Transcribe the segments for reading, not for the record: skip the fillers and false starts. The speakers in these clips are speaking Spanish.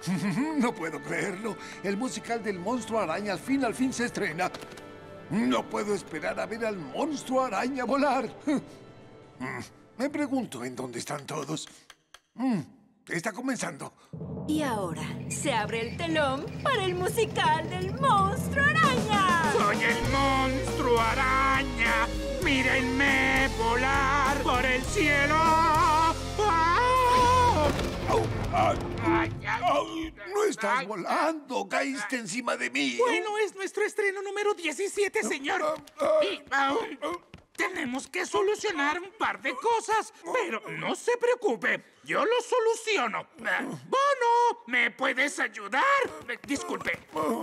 No puedo creerlo. El musical del Monstruo Araña al fin se estrena. No puedo esperar a ver al Monstruo Araña volar. Me pregunto en dónde están todos. Está comenzando. Y ahora se abre el telón para el musical del Monstruo Araña. ¡Soy el Monstruo Araña! ¡Mírenme volar por el cielo! No estás volando. Caíste encima de mí. Bueno, es nuestro estreno número 17, señor. Y aún tenemos que solucionar un par de cosas. Pero no se preocupe, yo lo soluciono. Bono, ¿me puedes ayudar? Disculpe.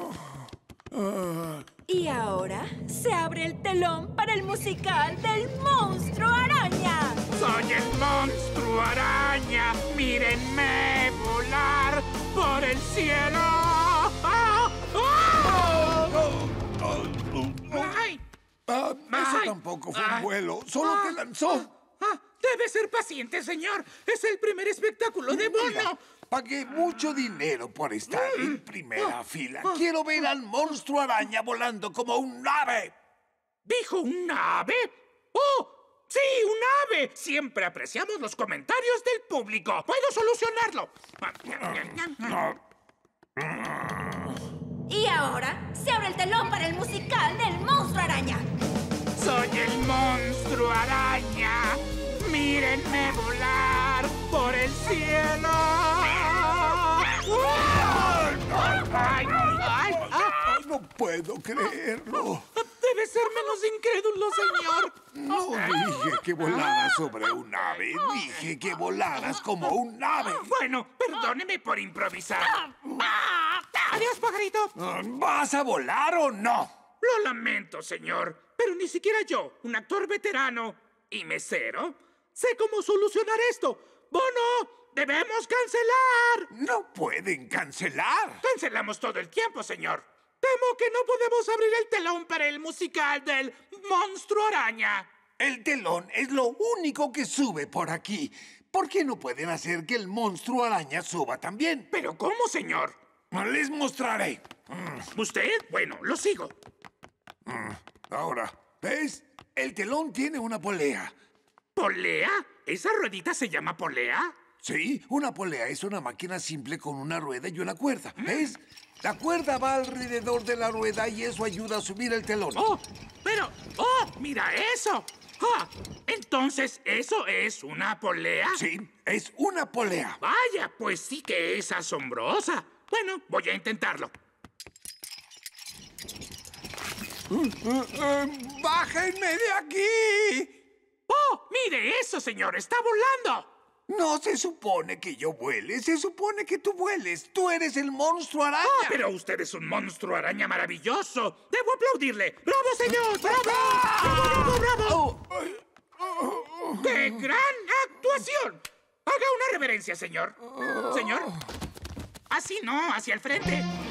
Y ahora se abre el telón para el musical del Monstruo Araña. ¡Soy el Monstruo Araña! ¡Mírenme volar por el cielo! ¡Ay! Eso tampoco fue un vuelo. Solo te lanzó. Debe ser paciente, señor. Es el primer espectáculo de Bono. Pagué mucho dinero por estar en primera fila. Quiero ver al Monstruo Araña volando como un ave. ¿Dijo un ave? ¡Oh! ¡Sí, un ave! Siempre apreciamos los comentarios del público. ¡Puedo solucionarlo! Y ahora se abre el telón para el musical del Monstruo Araña. ¡Soy el Monstruo Araña! ¡Mírenme volar por el cielo! No puedo creerlo. Debe ser menos incrédulo, señor. No dije que volaras sobre un ave. Dije que volaras como un ave. Bueno, perdóneme por improvisar. Adiós, pajarito. ¿Vas a volar o no? Lo lamento, señor, pero ni siquiera yo, un actor veterano y mesero, sé cómo solucionar esto. ¡Bono! ¡Debemos cancelar! No pueden cancelar. Cancelamos todo el tiempo, señor. Temo que no podemos abrir el telón para el musical del Monstruo Araña. El telón es lo único que sube por aquí. ¿Por qué no pueden hacer que el Monstruo Araña suba también? ¿Pero cómo, señor? Les mostraré. ¿Usted? Bueno, lo sigo. Ahora, ¿ves? El telón tiene una polea. ¿Polea? ¿Esa ruedita se llama polea? Sí, una polea es una máquina simple con una rueda y una cuerda. ¿Ves? La cuerda va alrededor de la rueda y eso ayuda a subir el telón. ¡Mira eso! Entonces, ¿eso es una polea? Sí, es una polea. Vaya, pues sí que es asombrosa. Bueno, voy a intentarlo. ¡Bájenme de aquí! ¡Oh, mire eso, señor! ¡Está volando! No se supone que yo vuele, se supone que tú vueles. Tú eres el Monstruo Araña. Pero usted es un Monstruo Araña maravilloso. Debo aplaudirle. ¡Bravo, señor! ¡Bravo! ¡Bravo, bravo! ¡Qué gran actuación! Haga una reverencia, señor. Señor. Así no, hacia el frente.